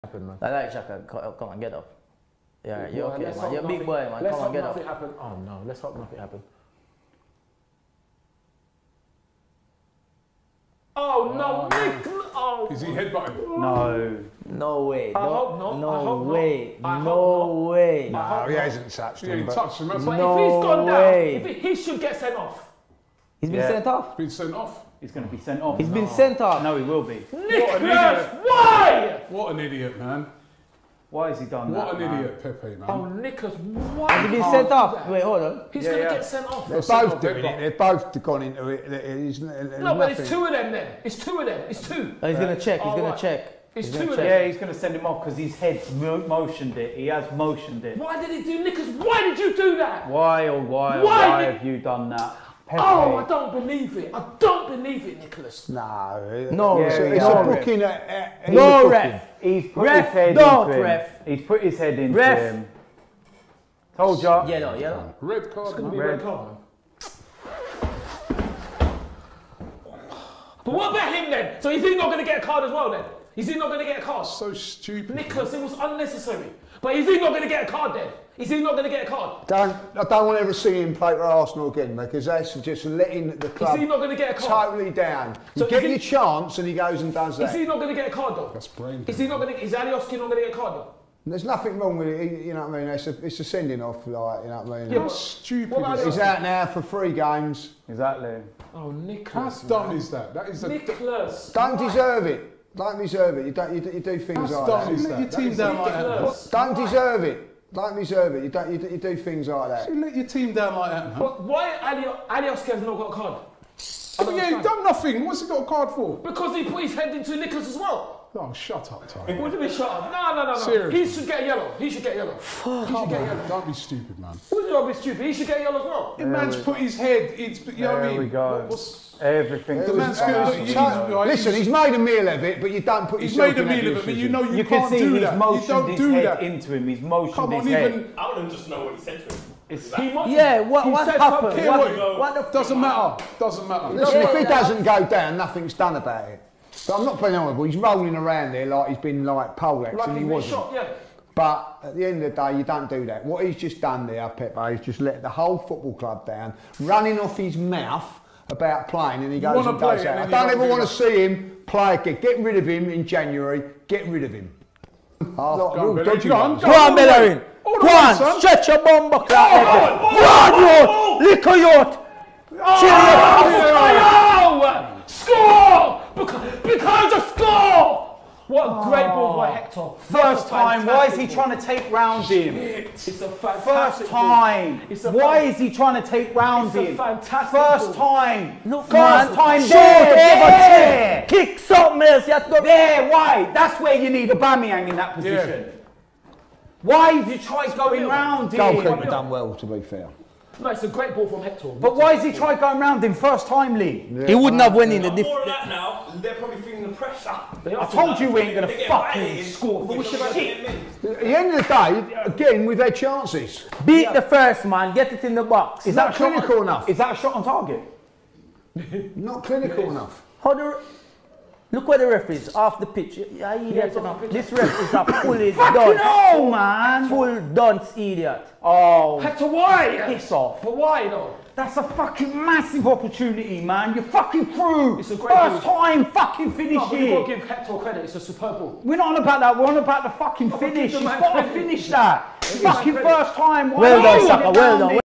happen, man. I like Xhaka. Come on, get up. Yeah, you're Well, okay, let's man. hope You're a big nothing- boy, man. Let's Come on, hope get up. nothing happen. Oh no, let's hope nothing happen. Oh no, Nick! Oh. Is he headbutting? No. No way. I hope not. No I hope way. not. I hope No not. way. No, he hasn't touched He him. ain't But touched him. That's But No if he's gone way. down, he should get sent off. He's been Yeah. sent off. been sent off. He's going to be sent off. He's been sent off. No, he will be. Nicholas, why? What an idiot, man. Why has he done What that? an man? idiot, Pepe, man. Oh, Nicholas, why? Has he been can't sent do off? that? Wait, hold on. He's Yeah, gonna yeah. get sent off. they're sent both off, doing headbutt. it. They've both gone into it. No, but it's two of them then. It's two of them. It's two. Oh, he's gonna check. He's Oh, gonna right. check. It's He's two gonna of check. them. Yeah, he's going to send him off because his head's motioned it. He has motioned it. Why did he do, Nicholas? Why did you do that? Why or why or Why why did- have you done that? Pepe. Oh, I don't believe it. I don't believe it, Nicholas. No, No, it's a, yeah, it's no. a booking. No, he's a booking. ref. He's put Ref, his head don't into him. ref. He's put his head into Ref. him. Told ya. Yellow, yellow. Red card. Gonna be man. red card. But what about him then? So is he not going to get a card as well then? Is he not going to get a card? So stupid. Nicholas, it was unnecessary. But is he not going to get a card then? Is he not going to get a card? I don't want to ever see him play for Arsenal again, because that's just letting the club Is he not going to get a card? totally down. So You get is he- your chance and he goes and does Is that. he not going to get a card though? That's brain. Is he not going to? Is Alioski not going to get a card though? There's nothing wrong with it, you know what I mean? It's a sending off, like, you know what I mean? Yeah, How but- stupid what about is He's that? out now for 3 games. Exactly. Oh, How Nicholas. dumb is that? That is a. Nicholas. Don't deserve it. Don't deserve it. You do things How like dumb that. is Let that? your That team is down like that. Nicholas. Don't deserve it. Don't deserve it. You do things like that. You let your team down like that, man. But why Alioski has not got a card? I don't Yeah, he's understand. done nothing. What's he got a card for? Because he put his head into Nicholas as well. Oh, shut up, Ty. What do you mean shut up? No. Seriously. He should get yellow. He should get yellow. He should get yellow. Don't be stupid, man. Who's not be stupid? He should get yellow as well. The man's put his head. It's, you know what I There mean? we go. What's, Everything. the man's going to Listen, he's made a meal of it, but you don't put He's yourself made a in that meal of it, but you position. know you You can can't see do he's that. You motioned don't his do head that. into him. He's motioned Come on, his head. even. I want him just to know what he said to him. Yeah, what said happened? something. What the Doesn't matter. Doesn't matter. Listen, if he doesn't go down, nothing's done about it. But I'm not being honourable. He's rolling around there like he's been like poleaxe, Like and he he's been wasn't. shot, yeah. But at the end of the day, you don't do that. What he's just done there, Pepe, is just let the whole football club down, running off his mouth about playing, and he goes wanna and play does it that. I and don't then you ever don't want do to see him play again. Get rid of him in January. Get rid of him. Go on, Real Bellerin. dodgy Go on, ones. go Go on, Bellerin. All the Go way, on, son. stretch your bum buckle. Go on, youth. Liquor youth. Oh, score! Because of score! What a great ball by Hector. First time. Why is he Fantastic trying to take round him? It's a fantastic First time. ball. It's a Why fan- is he trying to take round It's a him? fantastic First ball. time. Look, First man. time. Shoot There. over kick something else. You have to go There. Why? That's where you need Aubameyang in that position. Why did you try going round him? Goalkeeper done well, to be fair. No, it's a great ball from Hector. But why has he tried going round him first time, Lee? He wouldn't have won in the More different. of that now, they're probably feeling the pressure. I told you we ain't going to They get fucking violated. score. But we should have hit him. At the end of the day, again, we've had chances. Beat the first man. Get it in the box. Is Not that a shot clinical on- enough. Is that a shot on target? Not clinical enough. How the look where the ref is off the pitch. Yeah, idiot, you know. This ref is a fully dunce. No, man. Full dunce idiot. Oh, Hector, why? piss off. But why though? That's a fucking massive opportunity, man. You're fucking through. It's a great First ball. time, fucking finish No, but you've got to it. give Hector credit. It's a superb ball. We're not on about that. We're on about the fucking but finish. give the You've man got to credit. finish that. Give the man Fucking credit. first time. Why Well not done, get Saka. Well down done. there?